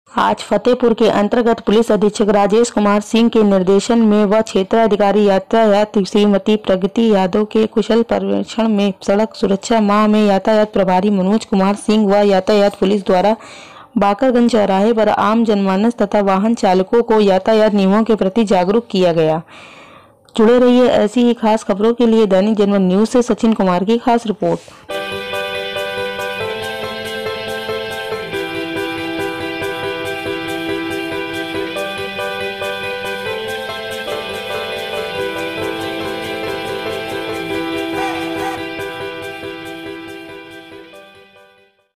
आज फतेहपुर के अंतर्गत पुलिस अधीक्षक राजेश कुमार सिंह के निर्देशन में व क्षेत्राधिकारी यातायात श्रीमती प्रगति यादव के कुशल पर्यवेक्षण में सड़क सुरक्षा माह में यातायात प्रभारी मनोज कुमार सिंह व यातायात पुलिस द्वारा बाकरगंज चौराहे पर आम जनमानस तथा वाहन चालकों को यातायात नियमों के प्रति जागरूक किया गया। जुड़े रहिए ऐसी ही खास खबरों के लिए दैनिक जनमत न्यूज से सचिन कुमार की खास रिपोर्ट।